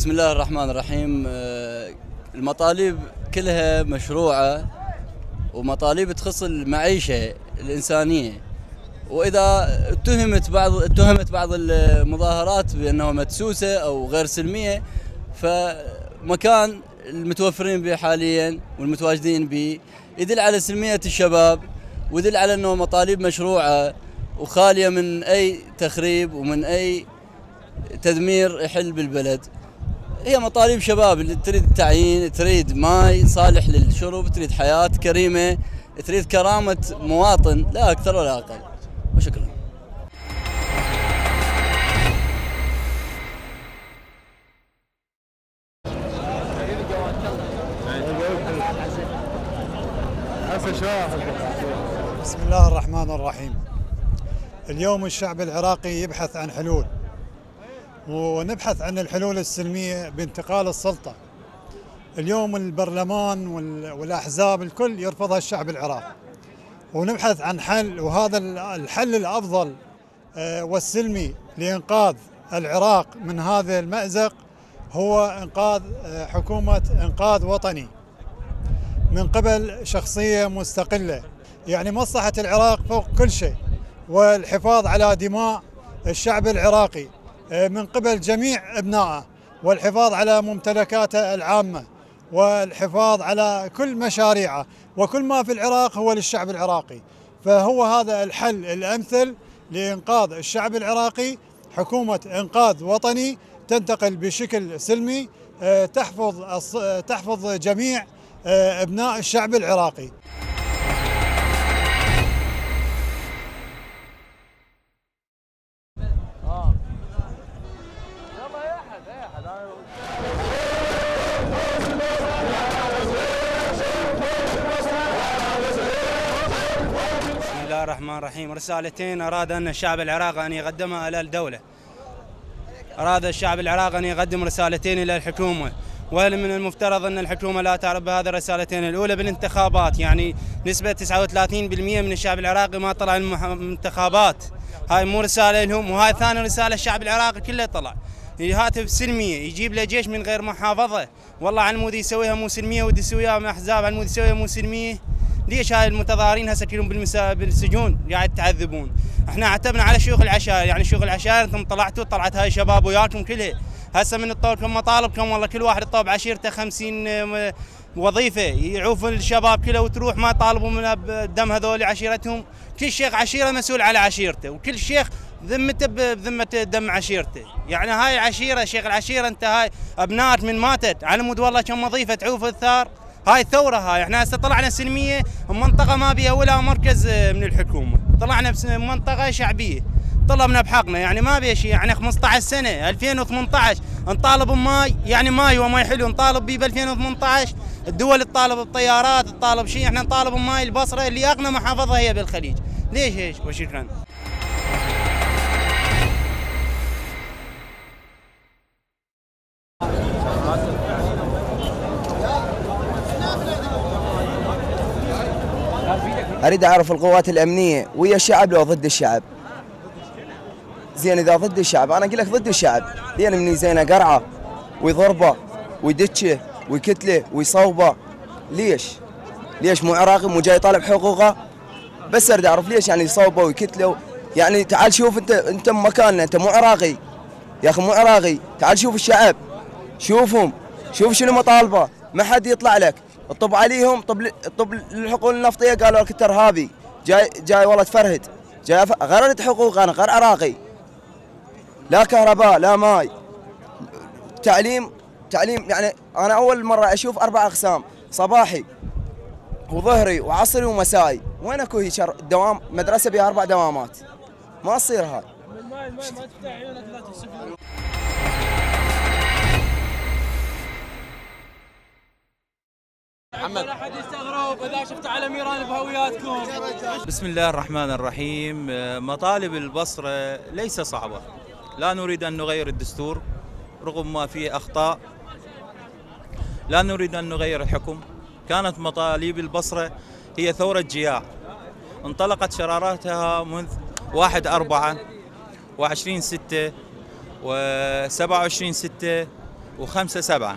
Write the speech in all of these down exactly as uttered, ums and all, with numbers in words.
بسم الله الرحمن الرحيم. المطالب كلها مشروعة ومطالب تخص المعيشة الإنسانية، وإذا اتهمت بعض اتهمت بعض المظاهرات بأنها مدسوسة أو غير سلمية، فمكان المتوفرين به حاليا والمتواجدين به يدل على سلمية الشباب، ويدل على أنه مطالب مشروعة وخالية من أي تخريب ومن أي تدمير يحل بالبلد. هي مطالب شباب اللي تريد التعيين، تريد ماي صالح للشرب، تريد حياة كريمة، تريد كرامة مواطن، لا أكثر ولا أقل. وشكرا. بسم الله الرحمن الرحيم. اليوم الشعب العراقي يبحث عن حلول، ونبحث عن الحلول السلمية بانتقال السلطة. اليوم البرلمان والأحزاب الكل يرفضها الشعب العراقي، ونبحث عن حل، وهذا الحل الأفضل والسلمي لإنقاذ العراق من هذا المأزق هو إنقاذ حكومة إنقاذ وطني من قبل شخصية مستقلة، يعني مصلحة العراق فوق كل شيء، والحفاظ على دماء الشعب العراقي من قبل جميع أبنائه، والحفاظ على ممتلكاته العامة، والحفاظ على كل مشاريعه، وكل ما في العراق هو للشعب العراقي. فهو هذا الحل الأمثل لإنقاذ الشعب العراقي، حكومة إنقاذ وطني تنتقل بشكل سلمي تحفظ تحفظ جميع أبناء الشعب العراقي. بسم الله الرحمن الرحيم. رسالتين أراد أن الشعب العراقي أن يقدمها إلى الدولة. أراد الشعب العراقي أن يقدم رسالتين إلى الحكومة، وهل من المفترض أن الحكومة لا تعرف بهذه الرسالتين؟ الأولى بالانتخابات، يعني نسبة تسعة وثلاثين بالمئة من الشعب العراقي ما طلع الانتخابات، هاي مو رسالة لهم. وهاي ثاني رسالة الشعب العراقي كله طلع هاتف سلمية، يجيب له جيش من غير محافظة. والله علمود يسويها مو سلمية، ودي يسويها مع أحزاب علمود يسويها مو سلمية. ليش هاي المتظاهرين هسه كلهم بالسجون قاعد تعذبون؟ احنا عتبنا على شيوخ العشائر، يعني شيوخ العشائر انتم طلعتوا طلعت هاي شباب وياكم كلها، هسه من تطوركم مطالبكم والله كل واحد يطلب عشيرته خمسين وظيفه، يعوف الشباب كله وتروح ما طالبوا من الدم هذول عشيرتهم. كل شيخ عشيره مسؤول على عشيرته، وكل شيخ ذمته بذمه دم عشيرته. يعني هاي عشيره، شيخ العشيره انت هاي ابنات من ماتت على مود والله كم وظيفه تعوف الثار. هاي ثوره، هاي احنا هسه طلعنا سلميه، منطقه ما بيها ولا مركز من الحكومه، طلعنا بمنطقه شعبيه طلبنا بحقنا، يعني ما بيها شيء. يعني خمسة عشر سنه ألفين وثمانية عشر نطالب بماي، يعني ماي وماي حلو نطالب به ب ألفين وثمانية عشر. الدول تطالب بطيارات، تطالب شيء، احنا نطالب بماي البصره اللي اغنى محافظه هي بالخليج. ليش هيك؟ وشكرا. أريد أعرف القوات الأمنية ويا الشعب لو ضد الشعب؟ زين إذا ضد الشعب أنا أقول لك ضد الشعب، لأن من زينه قرعة ويضربه ويدشه ويكتله ويصوبه. ليش؟ ليش مو عراقي مو جاي يطالب حقوقه؟ بس أريد أعرف ليش يعني يصوبه ويكتله. يعني تعال شوف أنت أنت مكاننا، أنت مو عراقي يا أخي، مو عراقي، تعال شوف الشعب، شوفهم، شوف شنو مطالبه، ما حد يطلع لك. الطب عليهم، طب طب الحقول النفطيه قالوا لك انت ارهابي، جاي جاي والله تفرهد، جاي غير حقوق، انا غير عراقي، لا كهرباء لا ماي، تعليم تعليم يعني انا اول مره اشوف اربع اقسام، صباحي وظهري وعصري ومسائي، وين اكو هيك دوام مدرسه بها اربع دوامات؟ ما تصير هاي. الماي الماي ما تفتح عيونك لا تسكر. محمد احد يستغرب اذا شفت على ميران بهوياتكم. بسم الله الرحمن الرحيم. مطالب البصره ليس صعبه، لا نريد ان نغير الدستور رغم ما فيه اخطاء، لا نريد ان نغير الحكم. كانت مطالب البصره هي ثوره جياع، انطلقت شراراتها منذ واحد أربعة وعشرين ستة وسبعة وعشرين ستة وخمسة سبعة.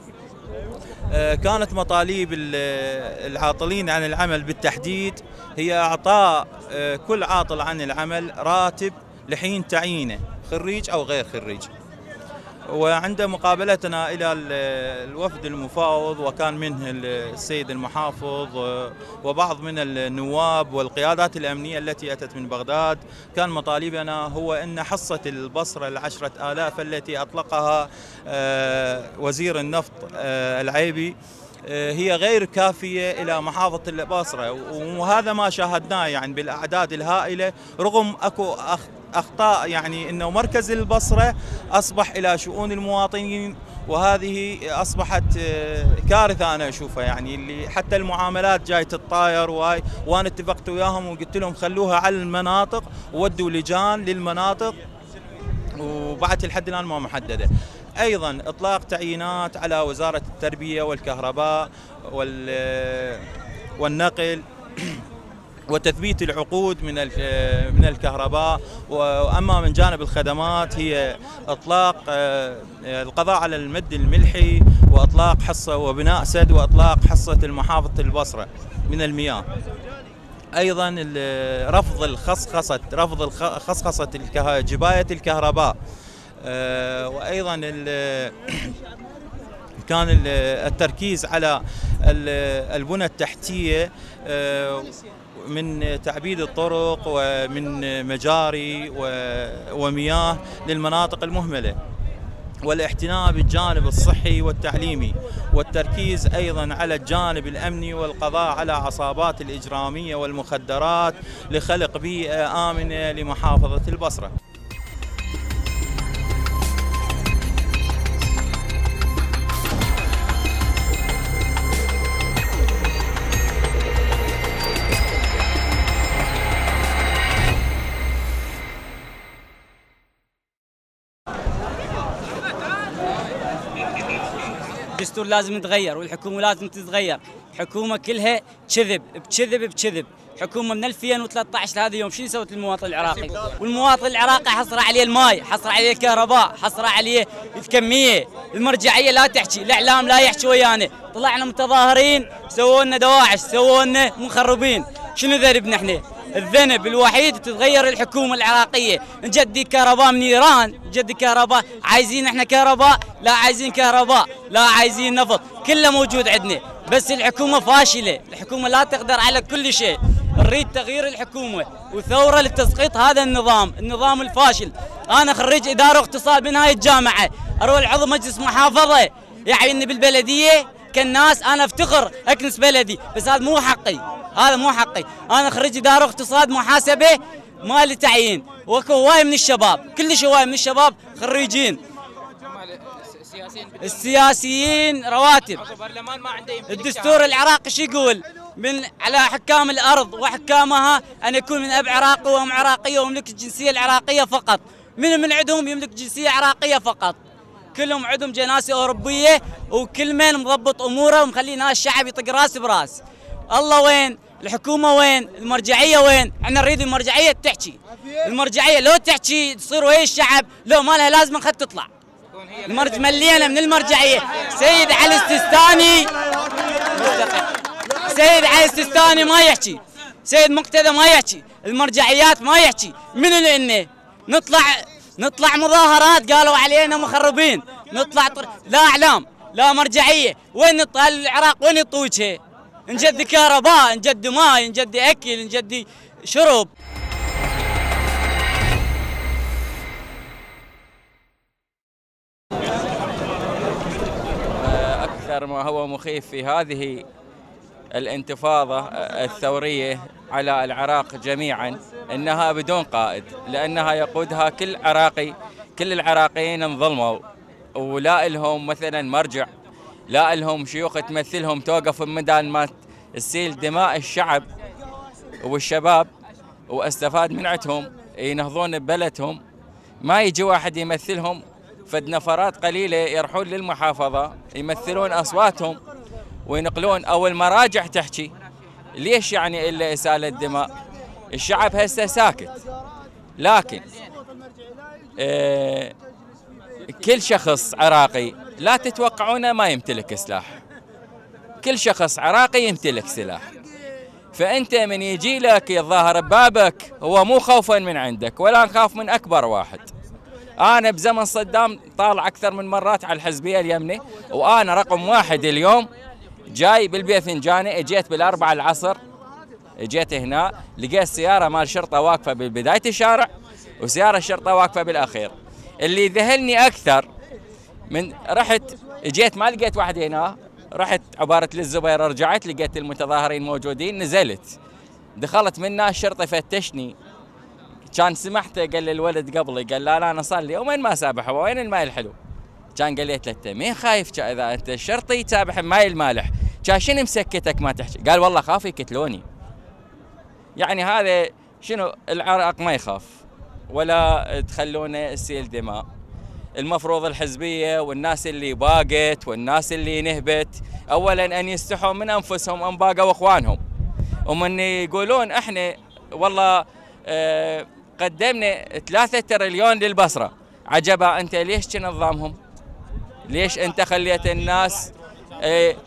كانت مطالب العاطلين عن العمل بالتحديد هي إعطاء كل عاطل عن العمل راتب لحين تعيينه، خريج أو غير خريج. وعند مقابلتنا إلى الوفد المفاوض، وكان منه السيد المحافظ وبعض من النواب والقيادات الأمنية التي أتت من بغداد، كان مطالبنا هو أن حصة البصرة العشرة آلاف التي أطلقها وزير النفط العيبي هي غير كافية إلى محافظة البصرة، وهذا ما شاهدناه يعني بالأعداد الهائلة، رغم أكو أخطاء يعني أنه مركز البصرة أصبح إلى شؤون المواطنين، وهذه أصبحت كارثة أنا أشوفها، يعني اللي حتى المعاملات جاي تتطاير، وهاي وأنا اتفقت وياهم وقلت لهم خلوها على المناطق، وودوا لجان للمناطق، وبعد الحد الآن ما محددة. أيضا إطلاق تعيينات على وزارة التربية والكهرباء والنقل وتثبيت العقود من من الكهرباء. واما من جانب الخدمات هي اطلاق القضاء على المد الملحي، واطلاق حصه وبناء سد، واطلاق حصه المحافظه البصره من المياه. ايضا رفض الخصخصه رفض الخصخصه جبايه الكهرباء. وايضا كان التركيز على البنى التحتيه من تعبيد الطرق ومن مجاري ومياه للمناطق المهملة، والاعتناء بالجانب الصحي والتعليمي، والتركيز أيضا على الجانب الأمني والقضاء على عصابات الإجرامية والمخدرات لخلق بيئة آمنة لمحافظة البصرة. الدستور لازم يتغير، والحكومة لازم تتغير. حكومة كلها كذب بكذب بكذب. حكومة من ألفين وثلاثة عشر لهذا اليوم شنو سوت للمواطن العراقي؟ والمواطن العراقي حصر عليه الماء، حصر عليه الكهرباء، حصر عليه الكمية. المرجعية لا تحكي، الإعلام لا يحكي ويانا. طلعنا متظاهرين سووا لنا دواعش، سووا لنا مخربين. شنو ذنبنا احنا؟ الذنب الوحيد تتغير الحكومة العراقية. نجدي كهرباء من إيران، نجدي كهرباء. عايزين احنا كهرباء؟ لا عايزين كهرباء، لا عايزين نفط، كله موجود عندنا، بس الحكومة فاشلة. الحكومة لا تقدر على كل شيء. نريد تغيير الحكومة وثورة لتسقيط هذا النظام، النظام الفاشل. أنا خريج إدارة واقتصاد من هاي الجامعة، أروح عضو مجلس محافظة، يعني بالبلدية كالناس أنا أفتخر أكنس بلدي، بس هذا مو حقي، هذا مو حقي. أنا خريج إدارة واقتصاد محاسبة، ما لي تعيين، وكو هواي من الشباب، كلش هواي من الشباب خريجين. السياسيين رواتب. الدستور العراقي شو يقول؟ من على حكام الأرض وحكامها أن يكون من أب عراقي وأم عراقية ويملك الجنسية العراقية فقط. من من عندهم يملك جنسية عراقية فقط؟ كلهم عندهم جناسي أوروبية، وكل من مضبط أموره ومخلي ناس الشعب يطق راس براس. الله وين؟ الحكومة وين؟ المرجعية وين؟ احنا نريد المرجعية تحكي. المرجعية لو تحكي تصير ويا الشعب، لو ما لها لازم خد تطلع. المرج ملينا من المرجعية. سيد علي السيستاني سيد علي السيستاني ما يحكي، سيد مقتدى ما يحكي، المرجعيات ما يحكي. من اللي نطلع نطلع مظاهرات قالوا علينا مخربين، نطلع طر... لا اعلام لا مرجعية. وين العراق وين يطوجها؟ نجد كهرباء، نجد ماء، نجد اكل، نجد شرب. أكثر ما هو مخيف في هذه الانتفاضة الثورية على العراق جميعا أنها بدون قائد، لأنها يقودها كل عراقي. كل العراقيين انظلموا، ولا لهم مثلا مرجع، لا لهم شيوخ تمثلهم توقف مدان ما تسيل دماء الشعب والشباب واستفاد من عندهم ينهضون ببلدهم. ما يجي واحد يمثلهم، فد نفرات قليلة يروحون للمحافظة يمثلون أصواتهم وينقلون، أو المراجع تحكي. ليش يعني إلا إسالة دماء؟ الشعب هسه ساكت، لكن آه كل شخص عراقي لا تتوقعونه ما يمتلك سلاح. كل شخص عراقي يمتلك سلاح. فأنت من يجي لك يتظاهر ببابك هو مو خوفا من عندك ولا نخاف من أكبر واحد. أنا بزمن صدام طالع أكثر من مرات على الحزبية اليمني، وأنا رقم واحد اليوم جاي بالباذنجاني. اجيت بالأربعة العصر، اجيت هنا لقيت سيارة مال شرطة واقفة ببداية الشارع وسيارة الشرطة واقفة بالأخير. اللي ذهلني أكثر من رحت اجيت ما لقيت واحد هنا، رحت عبارة للزبير رجعت لقيت المتظاهرين موجودين، نزلت دخلت منا الشرطة فتشني. كان سمحته قال لي الولد قبلي قال لا لا انا صار لي يومين ما سابح، وين الماء الحلو؟ كان قاليت له انت مين خايف اذا انت الشرطي تسابح بماي المالح؟ كان شنو مسكتك ما تحكي؟ قال والله خاف يقتلوني. يعني هذا شنو العراق ما يخاف ولا تخلونه يسيل دماء. المفروض الحزبيه والناس اللي باقت والناس اللي نهبت اولا ان يستحوا من انفسهم ان باقوا اخوانهم، ومن يقولون احنا والله اه قدمنا ثلاثة تريليون للبصره. عجبا انت ليش تنظمهم؟ ليش انت خليت الناس اه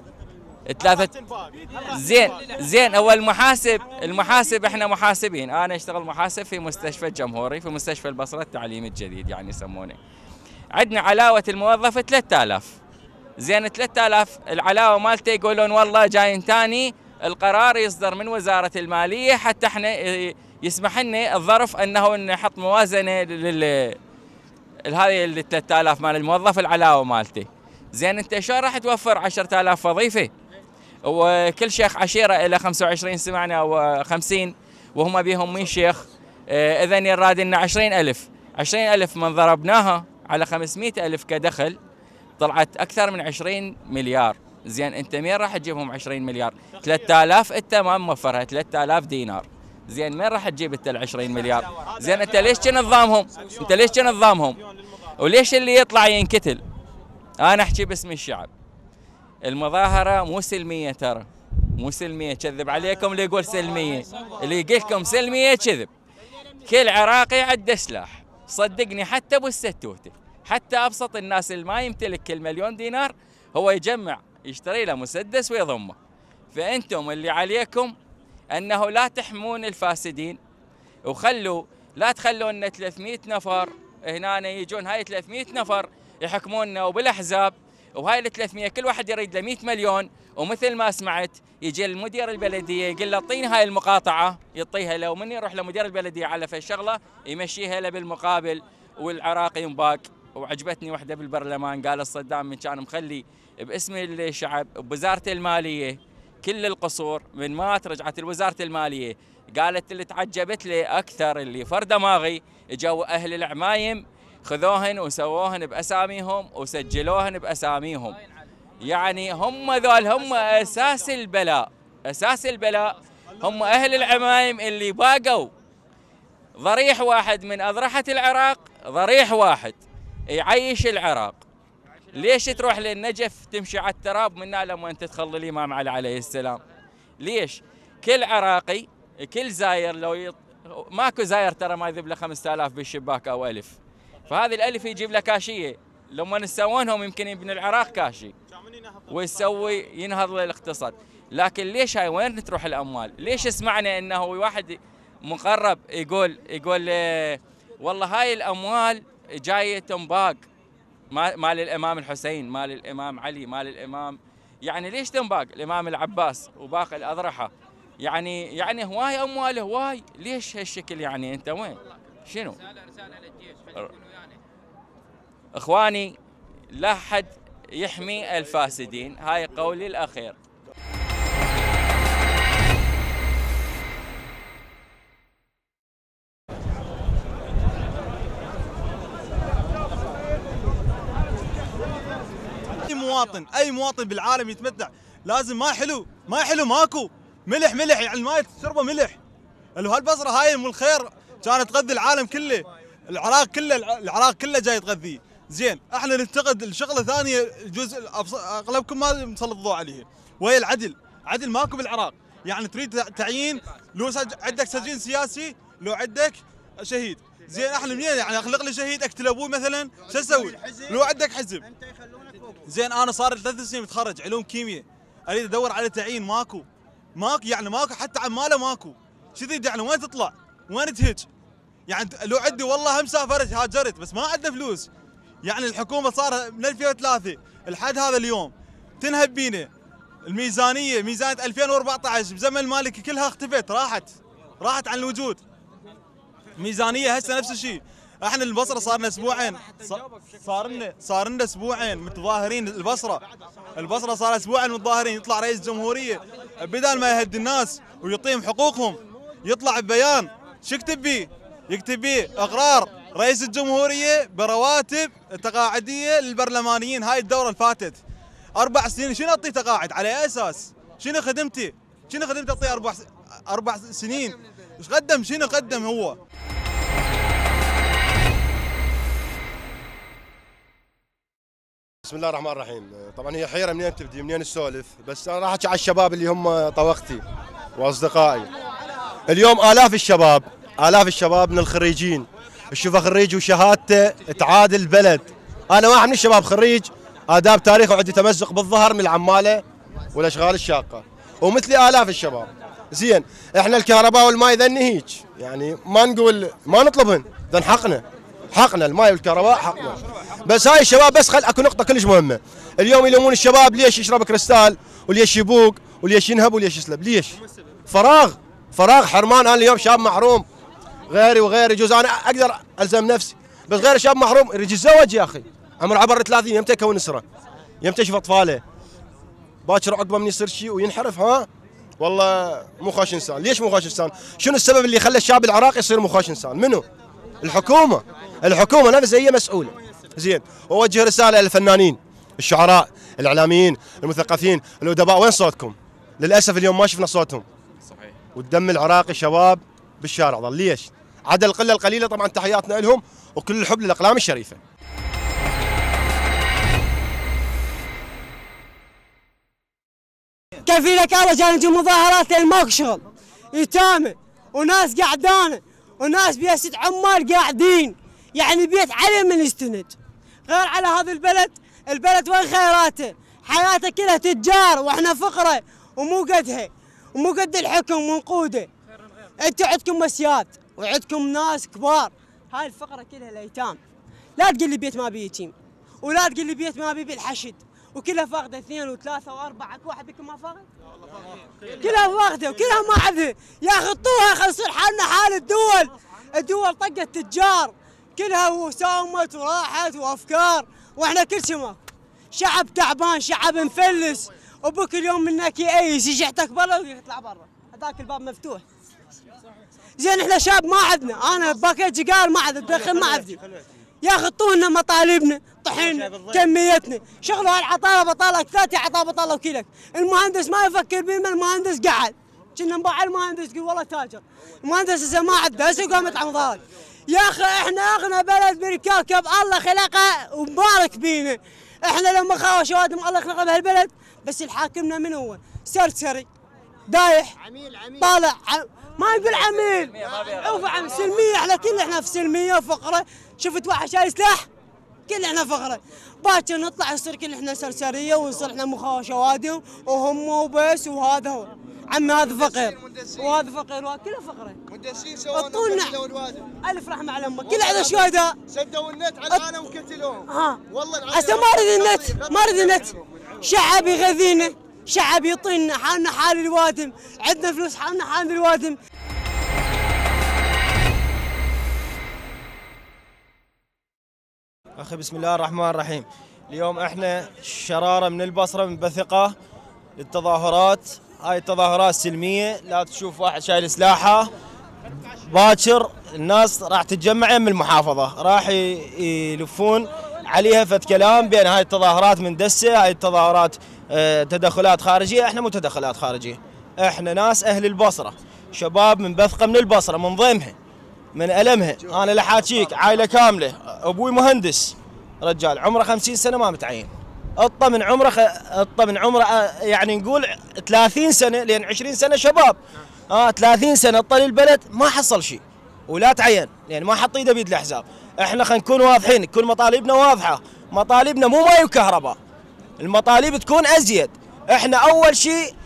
ثلاثة زين زين هو المحاسب المحاسب احنا محاسبين. انا اشتغل محاسب في مستشفى الجمهوري في مستشفى البصره التعليمي الجديد يعني يسمونه. عندنا علاوه الموظف ثلاثة آلاف. زين ثلاثة آلاف العلاوه مالته يقولون والله جايين ثاني القرار يصدر من وزاره الماليه حتى احنا يسمح لنا الظرف انه نحط موازنه لل هذه ال ثلاثة آلاف مال الموظف العلاوه مالته. زين انت شلون راح توفر عشرة آلاف وظيفه؟ وكل شيخ عشيره الى خمسة وعشرين سمعنا او خمسين وهم بيهم مين شيخ. اه اذا يراد لنا عشرين ألف عشرين ألف من ضربناها على خمسمئة ألف كدخل طلعت اكثر من عشرين مليار. زين انت مين راح تجيبهم عشرين مليار؟ ثلاثة آلاف انت ما موفرها ثلاثة آلاف دينار. زين مين راح تجيب انت ال عشرين مليار؟ زين انت ليش تنظمهم؟ انت ليش تنظمهم؟ وليش اللي يطلع ينقتل؟ انا احكي باسم الشعب. المظاهره مو سلميه ترى، مو سلميه، كذب عليكم اللي يقول سلميه، اللي يقول لكم سلميه كذب. كل عراقي عنده سلاح، صدقني حتى ابو الستوته، حتى ابسط الناس اللي ما يمتلك كل مليون دينار هو يجمع يشتري له مسدس ويضمه. فانتم اللي عليكم انه لا تحمون الفاسدين، وخلوا لا تخلون ثلاثمئة نفر هنا يجون هاي ثلاثمئة نفر يحكموننا وبالاحزاب، وهاي ال ثلاثمئة كل واحد يريد له مئة مليون، ومثل ما سمعت يجي المدير البلديه يقول له اعطيني هاي المقاطعه يعطيها له، ومن يروح لمدير البلديه على في الشغله يمشيها له بالمقابل. والعراق ينباق. وعجبتني وحده بالبرلمان قال صدام من كان مخلي باسم الشعب بوزاره الماليه كل القصور، من مات رجعت لوزاره الماليه قالت اللي تعجبت لي اكثر اللي فر دماغي اجوا اهل العمايم خذوهن وسووهن باساميهم وسجلوهن باساميهم. يعني هم ذول هم اساس البلاء، اساس البلاء هم اهل العمايم اللي باقوا. ضريح واحد من اضرحه العراق، ضريح واحد يعيش العراق. ليش تروح للنجف تمشي على التراب من نعلم وين تدخل الامام علي عليه السلام؟ ليش؟ كل عراقي كل زاير لو يط... ماكو زاير ترى ما يذب له خمسة آلاف بالشباك او ألف، فهذه الألف يجيب له كاشيه. لما نسوونهم يمكن يبني العراق كاشي ويسوي ينهض للاقتصاد. لكن ليش هاي وين تروح الاموال؟ ليش سمعنا انه واحد مقرب يقول يقول اه والله هاي الاموال جايه تنباق مال الامام الحسين، مال الامام علي، مال الامام، يعني ليش تنباق الامام العباس وباقي الاضرحه؟ يعني يعني هواي اموال هواي، ليش هالشكل؟ يعني انت وين؟ شنو؟ اخواني لا حد يحمي الفاسدين، هاي قولي الاخير. اي مواطن اي مواطن بالعالم يتمتع لازم ما حلو ما حلو ماكو ملح ملح، يعني الماي تشربه ملح. اللي هالبصره هاي ام الخير كانت تغذي العالم كله، العراق كله العراق كله جاي تغذيه. زين احنا ننتقد الشغله ثانيه جزء اغلبكم ما مسلط الضوء عليه، وهي العدل. عدل ماكو بالعراق. يعني تريد تعيين لو سج... عندك سجين سياسي، لو عندك شهيد. زين احنا منين يعني اخلق لي شهيد اقتل ابوي مثلا شو اسوي؟ لو عندك حزب. زين انا صار ثلاث سنين متخرج علوم كيمياء، اريد ادور على تعيين ماكو. ماكو يعني ماكو حتى عماله ماكو. شو تريد يعني وين تطلع؟ وين تهج؟ يعني لو عندي والله هم سافرت هاجرت بس ما عندنا فلوس. يعني الحكومه صار من ألفين وثلاثة لحد هذا اليوم تنهب بينا. الميزانيه ميزانيه ألفين وأربعة عشر بزمن المالكي كلها اختفت، راحت راحت عن الوجود. ميزانيه هسه نفس الشيء. احنا البصره صار لنا اسبوعين صار لنا صار لنا اسبوعين متظاهرين. البصره البصره صار اسبوعين متظاهرين. يطلع رئيس الجمهوريه بدل ما يهدي الناس ويعطيهم حقوقهم يطلع ببيان شو يكتب بيه؟ يكتب بيه اقرار رئيس الجمهوريه برواتب تقاعديه للبرلمانيين. هاي الدوره اللي فاتت اربع سنين شنو اعطيه تقاعد؟ على اي اساس؟ شنو خدمتي؟ شنو خدمتي اعطيه اربع اربع سنين؟ ايش قدم؟ شنو قدم هو؟ بسم الله الرحمن الرحيم. طبعا هي حيره منين تبدي منين نسولف، بس انا راح احكي على الشباب اللي هم طوختي واصدقائي. اليوم الاف الشباب الاف الشباب من الخريجين تشوفه خريج وشهادته تعادل البلد. انا واحد من الشباب خريج آداب تاريخ وعندي تمزق بالظهر من العماله والاشغال الشاقه، ومثلي الاف الشباب. زين احنا الكهرباء والماء ذن هيك يعني ما نقول ما نطلبهن، ذن حقنا حقنا الماء والكهرباء حقنا. بس هاي الشباب بس خل اكو نقطه كلش مهمه. اليوم يلومون الشباب ليش يشرب كريستال وليش يبوق وليش ينهب وليش يسلب. ليش؟ فراغ فراغ حرمان. انا اليوم شاب محروم غيري وغيري، يجوز انا اقدر الزم نفسي بس غير شاب محروم يريد يتزوج يا اخي عمره عبر ثلاثين. يمتى يكون اسره؟ يمتى يشوف اطفاله؟ باكر عقبه من يصير شيء وينحرف. ها والله مو خوش انسان. ليش مو خوش انسان؟ شنو السبب اللي خلى الشعب العراقي يصير مو خوش انسان؟ منو؟ الحكومه. الحكومه نفسها هي مسؤوله. زين واوجه رساله للفنانين، الشعراء، الاعلاميين، المثقفين، الادباء، وين صوتكم؟ للاسف اليوم ما شفنا صوتهم. صحيح. والدم العراقي شباب بالشارع ظل. ليش؟ عدا القله القليله طبعا تحياتنا لهم وكل الحب للاقلام الشريفه. كيف لك يا رجال نجي مظاهرات ماكو شغل، يتامى وناس قعدانه وناس بيت عمال قاعدين، يعني بيت علي من يستند. غير على هذا البلد، البلد وين خيراته؟ حياته كلها تجار واحنا فقره ومو قدها ومو قد الحكم ونقوده. انتوا عندكم مسياد وعندكم ناس كبار، هاي الفقره كلها الايتام. لا تقول لي بيت ما بيه يتيم، ولا تقول لي بيت ما بيه بالحشد، وكلها فاقده اثنين وثلاثه واربعه. اكو واحد بكم ما فاقد؟ كلها فاقده وكلها ما عندها. يا خطوها خل يصير حالنا حال الدول. الدول طقت تجار كلها وساومت وراحت وافكار، واحنا كل شيء ماكو. شعب تعبان، شعب مفلس، وبك اليوم منك يأيس يجحتك برا ويطلع برا، هذاك الباب مفتوح. زين احنا شاب ما عندنا، انا باكيت جيجار ما عندي، دخل ما عندي. يا خطونا مطالبنا، طحنا كميتنا، شغلوا هالعطاله بطاله ثلاثه عطاله بطاله وكيلك. المهندس ما يفكر بما المهندس قاعد. كنا نباع المهندس يقول والله تاجر. المهندس هسه ما عنده، هسه قامت على مظاهرات. يا اخي احنا اغنى بلد بالكوكب، الله خلقه ومبارك بينا. احنا لما خاوى شوادم الله خلقه بهالبلد، بس الحاكمنا من هو؟ سرسري دايح عميل عميل طالع عم... ما يقول عميل عوف عم سلميه. احنا كل احنا في سلميه وفقره. شفت واحد شايل سلاح كل احنا فقره. باكر نطلع يصير كل احنا سرسريه ونصير احنا مخاوى شوادم وهم وبس. وهذا هو عمي، هذا فقير وهذا فقير وهذا كله فقره. مدسين سووا الف رحمه على امك. كل هذا شهداء سدوا النت على العالم وقتلوهم. ها والله هسه ما اريد النت، ما اريد النت. شعب يغذينا، شعب يعطينا، حالنا حال الوادم، عندنا فلوس حالنا حال الوادم. اخي بسم الله الرحمن الرحيم. اليوم احنا شراره من البصره من بثقه للتظاهرات. هاي التظاهرات سلميه، لا تشوف واحد شايل سلاحه. باكر الناس راح تتجمع يم المحافظه، راح يلفون عليها فد كلام بين هاي التظاهرات من دسه، هاي التظاهرات اه تدخلات خارجيه. احنا مو تدخلات خارجيه، احنا ناس اهل البصره، شباب من بثقه من البصره، من ضيمها من ألمها. أنا لحاكيك عائلة كاملة، أبوي مهندس، رجال عمره خمسين سنة ما متعين. أطة من عمره خ... أطة من عمره يعني نقول ثلاثين سنة لين عشرين سنة شباب. آه ثلاثين سنة أطة للبلد ما حصل شيء. ولا تعين، يعني ما حط ايده بيد الاحزاب. احنا خلينا نكون واضحين، كل مطالبنا واضحه، مطالبنا مو ماي وكهرباء، المطالب تكون ازيد. احنا اول شيء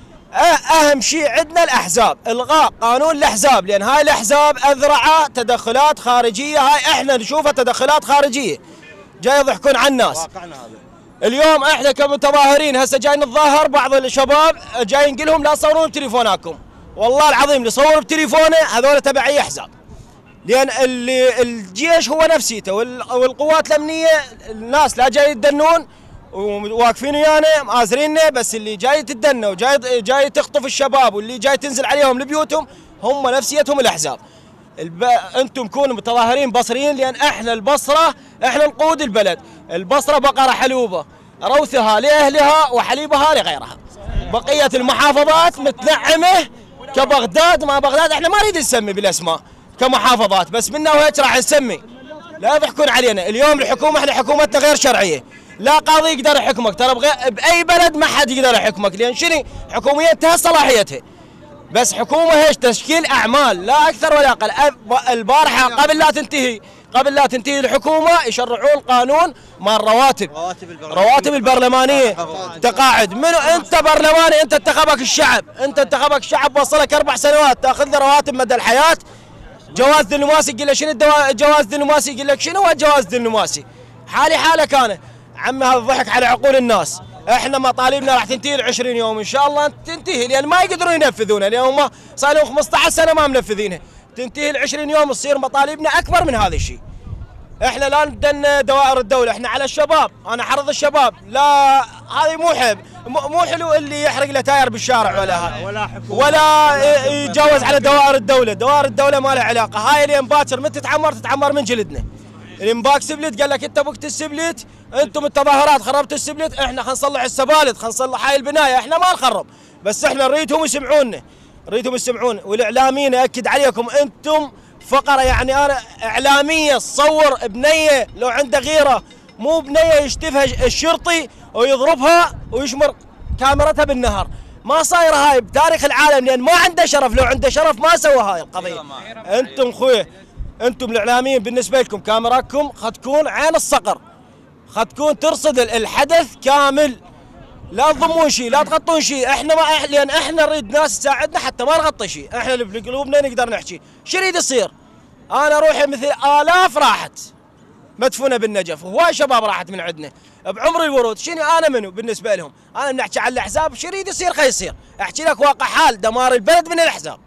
اهم شيء عندنا الاحزاب، الغاء قانون الاحزاب، لان هاي الاحزاب اذرعه تدخلات خارجيه، هاي احنا نشوفها تدخلات خارجيه جاي يضحكون على الناس. واقعنا هذا. اليوم احنا كمتظاهرين هسه جاي نتظاهر، بعض الشباب جاي نقول لهم لا تصورون بتليفوناتكم، والله العظيم اللي يصور بتليفونه هذول تبع اي احزاب، لان اللي الجيش هو نفسيته والقوات الامنيه الناس لا جاي يتدنون وواقفين ويانا مآزريننا، بس اللي جاي تتدنى وجاي جاي تخطف الشباب واللي جاي تنزل عليهم لبيوتهم هم نفسيتهم الاحزاب. الب... انتم كونوا متظاهرين بصريين، لان احنا البصره احنا نقود البلد، البصره بقره حلوبه روثها لاهلها وحليبها لغيرها. بقيه المحافظات متنعمه كبغداد، ما بغداد احنا ما نريد نسمي بالاسماء كمحافظات، بس منا وهيك راح نسمي، لا يضحكون علينا. اليوم الحكومه احنا حكومتنا غير شرعيه، لا قاضي يقدر يحكمك، ترى باي بلد ما حد يقدر يحكمك، لان شنو حكوميه انتهت صلاحيتها، بس حكومه هيش تشكيل اعمال لا اكثر ولا اقل. البارحه قبل لا تنتهي قبل لا تنتهي الحكومه يشرعون قانون مال الرواتب، رواتب البرلمانيه تقاعد. منو انت برلماني؟ انت انتخبك الشعب، انت انتخبك الشعب وصلك اربع سنوات تاخذ له رواتب مدى الحياه. جواز دبلوماسي يقول لك شنو جواز دبلوماسي؟ يقول لك شنو هو جواز دبلوماسي؟ حالي حالك انا عمي، هذا ضحك على عقول الناس. احنا مطالبنا راح تنتهي ل عشرين يوم ان شاء الله تنتهي، لان ما يقدرون ينفذونها، لان هم صار لهم خمسطعش سنه ما منفذينها. تنتهي ل عشرين يوم تصير مطالبنا اكبر من هذا الشيء. احنا لا ندن دوائر الدوله، احنا على الشباب، انا حرض الشباب، لا هذه مو حب مو حلو اللي يحرق له تاير بالشارع ولا هاي ولا, ولا يتجاوز على دوائر الدوله، دوائر الدوله ما لها علاقه. هاي اللي باكر متى تتعمر تتعمر من جلدنا. اللي مباك سبلت قال لك انت بوقت السبلت انتم التظاهرات خربتوا السبلت، احنا خلينا نصلح السبالت، خلينا نصلح هاي البنايه، احنا ما نخرب، بس احنا نريدهم يسمعونا، نريدهم يسمعون. والاعلاميين اكد عليكم انتم فقره، يعني انا اعلاميه تصور بنيه لو عنده غيره، مو بنيه يشتفها الشرطي ويضربها ويشمر كاميرتها بالنهر، ما صايره هاي بتاريخ العالم، لان ما عنده شرف، لو عنده شرف ما سوى هاي القضيه. انتم خويا انتم الاعلاميين بالنسبه لكم كاميراكم خد تكون عين الصقر، خد تكون ترصد الحدث كامل، لا تضمون شيء لا تغطون شيء. احنا ما لان احنا نريد ناس تساعدنا حتى ما نغطي شيء، احنا اللي في قلوبنا نقدر نحكي شو يريد يصير. انا روحي مثل الاف راحت مدفونه بالنجف، وهواي شباب راحت من عندنا بعمر الورود، شنو انا منو بالنسبه لهم؟ انا بنحكي على الاحزاب شو يريد يصير خي يصير، احكي لك واقع حال دمار البلد من الاحزاب.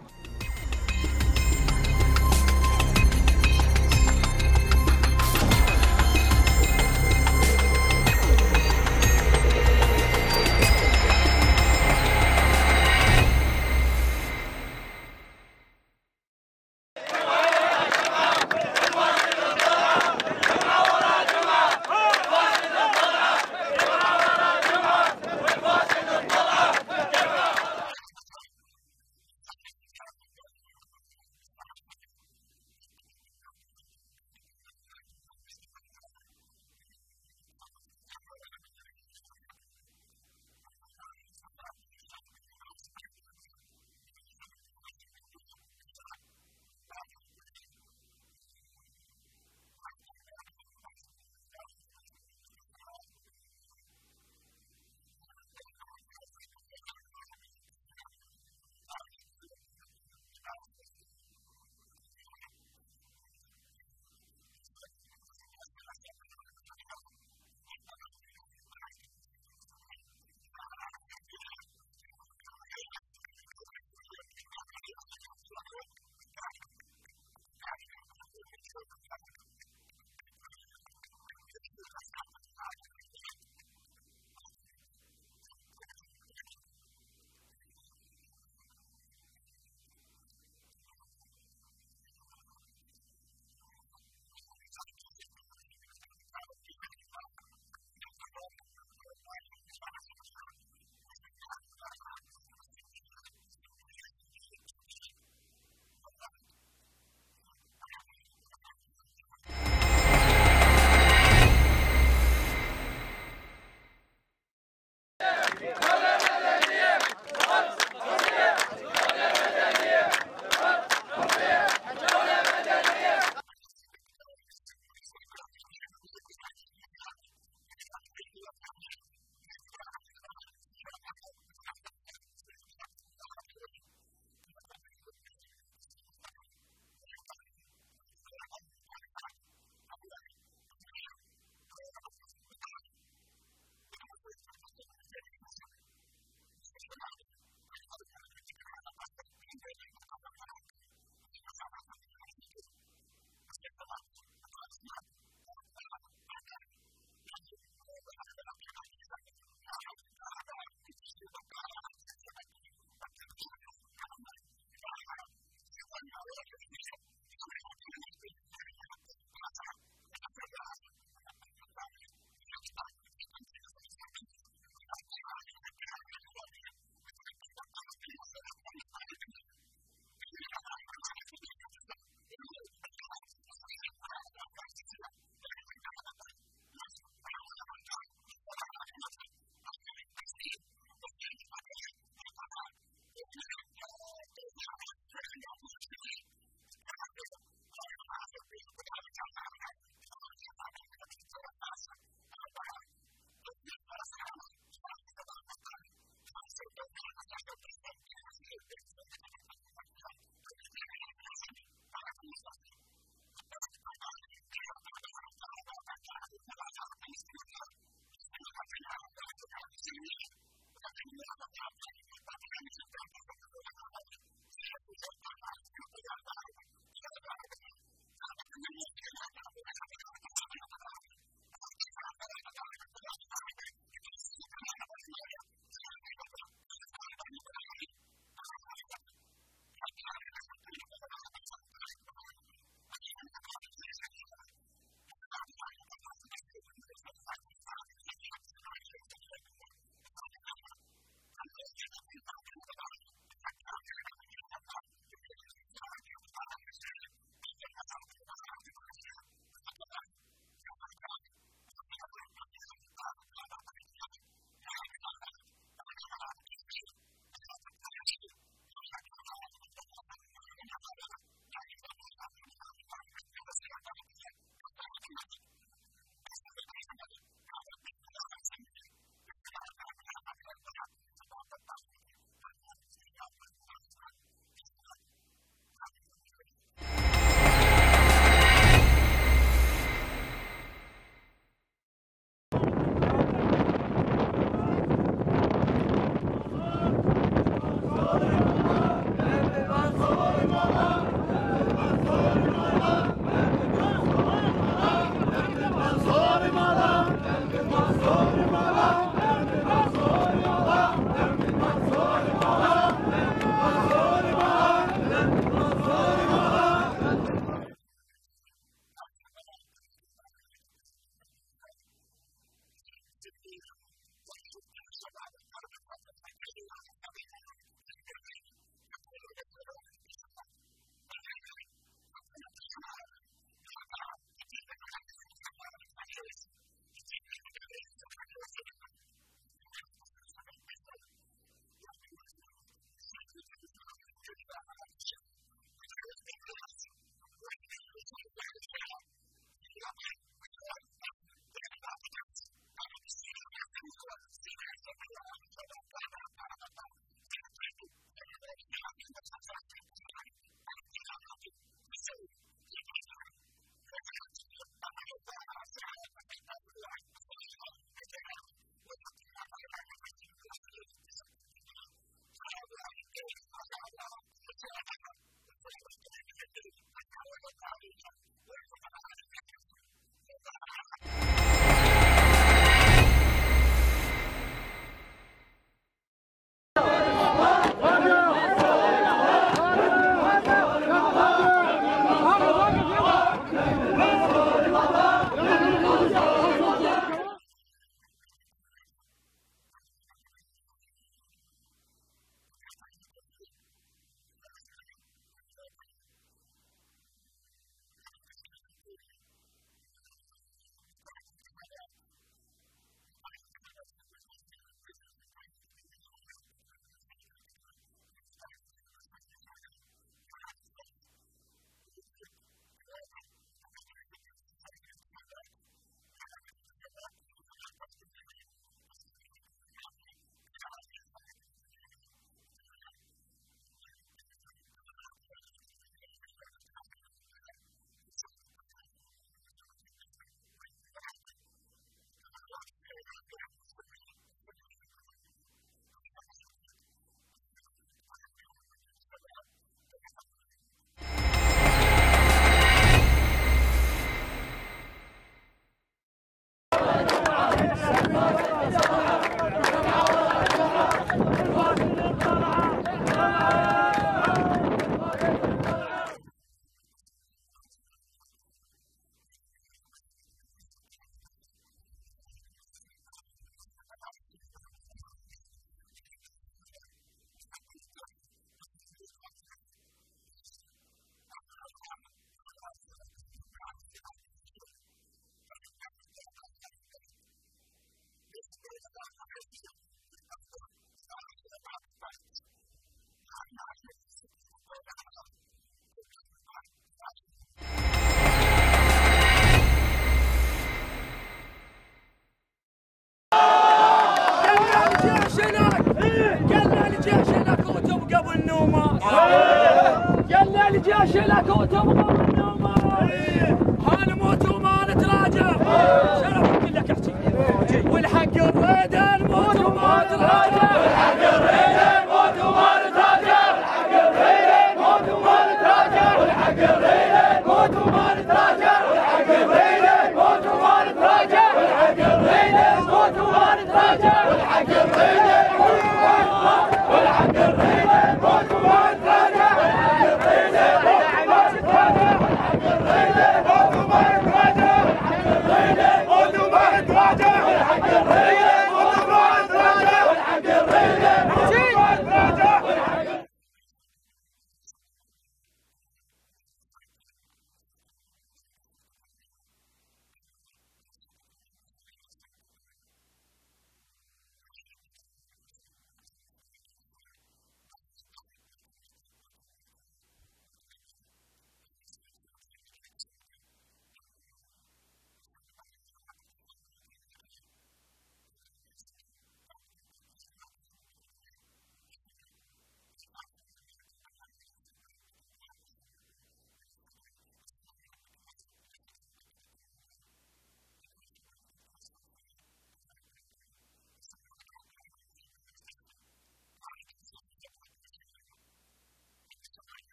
الجيش لك وتبغى